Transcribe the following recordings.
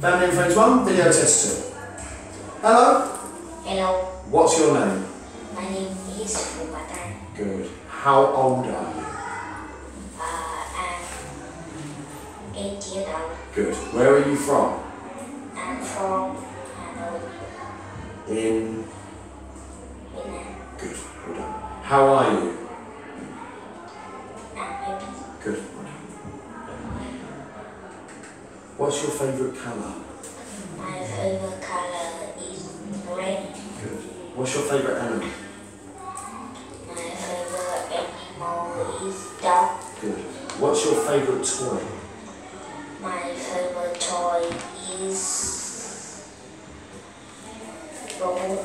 Family and Friends 1, video test 2. Hello. Hello. What's your name? My name is Fumatan. Good. How old are you? I'm 8 years old. Good. Where are you from? I'm from Hanoi, In... Vietnam. Good. Well done. How are you? I'm happy. Good. Well done. What's your favourite colour? My favorite color is red. Good. What's your favourite animal? My favorite animal is dog. Good. What's your favourite toy? My favorite toy is robot.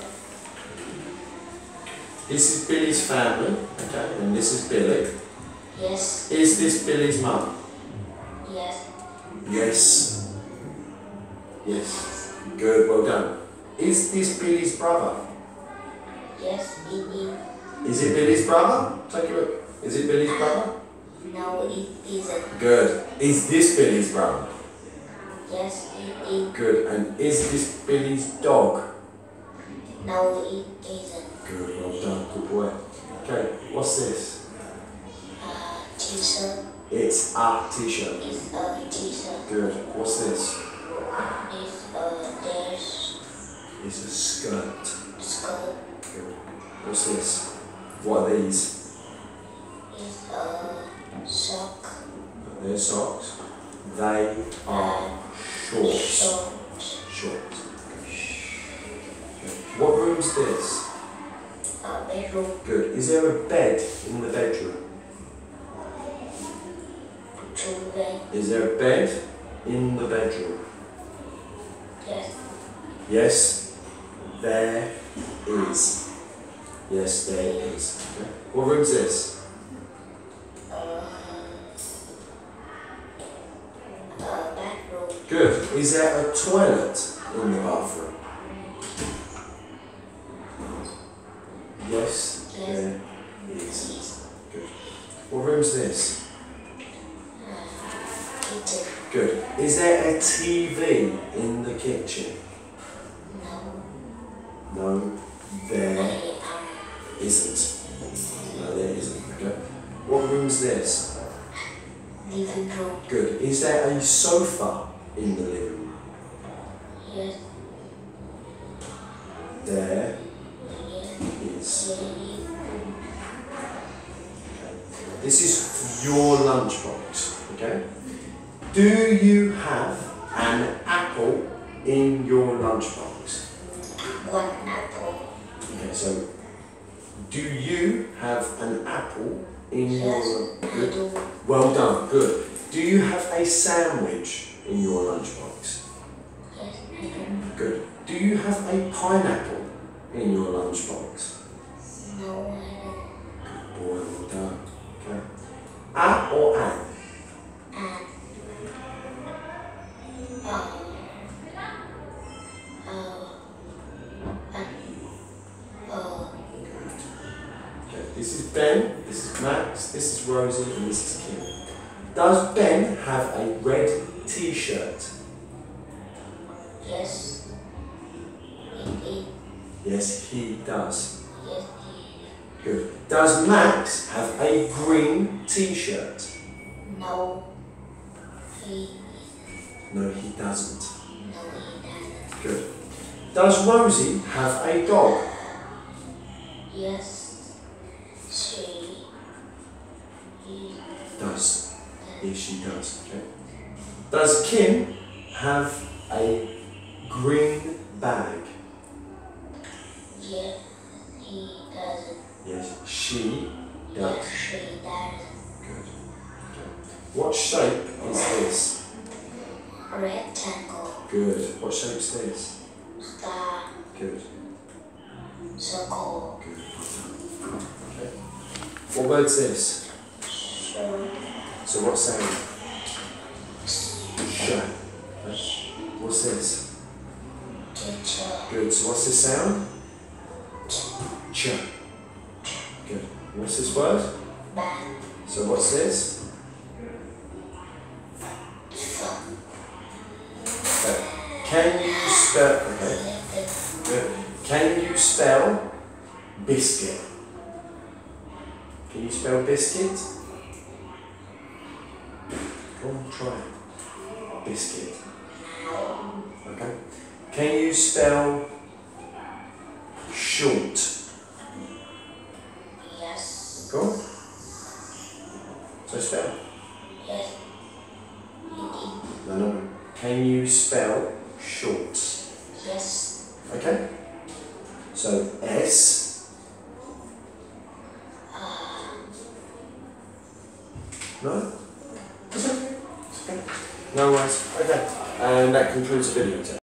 This is Billy's family, okay, and this is Billy. Yes. Is this Billy's mum? Yes. Yes. Yes. Good, well done. Is this Billy's brother? Yes, it is. Is it Billy's brother? Take a look. Is it Billy's brother? No, it isn't. Good. Is this Billy's brother? Yes, it is. Good. And is this Billy's dog? No, it isn't. Good, well done. Good boy. Okay, what's this? T-shirt. It's a t-shirt. It's a t-shirt. Good. What's this? It's a dress It's a skirt. skirt. Good. What's this? What are these? It's a sock. They're socks. They are shorts. Shorts. Shorts. What room's this? A bedroom. Good. Is there a bed in the bedroom? Two bed. Is there a bed in the bedroom? Yes. Yes, there is. Yes, there is. Okay. What room's this? A bedroom. Good. Is there a toilet in the bathroom? Yes, Yes. there is. Good. What room's this? Kitchen. Good. Is there a TV in the kitchen? No. No, there I isn't. No, there isn't. Okay. What room's this? living room. Good. Is there a sofa in the living room? Yes. There Yes. is. Yes. This is your lunchbox, okay? Do you have an apple in your lunchbox? One apple. Okay, so do you have an apple in Yes, your I good? do. Well done, good. Do you have a sandwich in your lunchbox? Yes, I do. Good. Do you have a pineapple in your lunchbox? No, I don't. Good boy, well done. Okay. A or an? And Okay, this is Ben, this is Max, this is Rosie, and this is Kim. Does Ben have a red t-shirt? yes, it is. Yes, he does. Yes, Good. Does Max have a green t-shirt? no, he, No, he doesn't. no, he doesn't. Good. Does Rosie have a dog? Yes, she, he, Does. Yes, she does. Okay. Does Kim have a green bag? yes, he doesn't. Yes, she Yes, does. she doesn't. Good. Okay. What shape is this? Rectangle, Good. What shape's this? star, Good. circle, Good. Okay. What word's this? shirt, So what sound? Sh. Okay. What's this? teacher, Good. So what's this sound? Ch. Good. What's this word? bag, So what's this? fun. Okay. Can you spell? Okay. Good. Can you spell biscuit? Can you spell biscuit? Go on, try it. Biscuit. Okay. Can you spell short? Yes. Go on. So spell. Yes. No. Can you spell short? Yes. Okay. So S. No? It's okay. It's okay. No worries. Okay. And that concludes the video.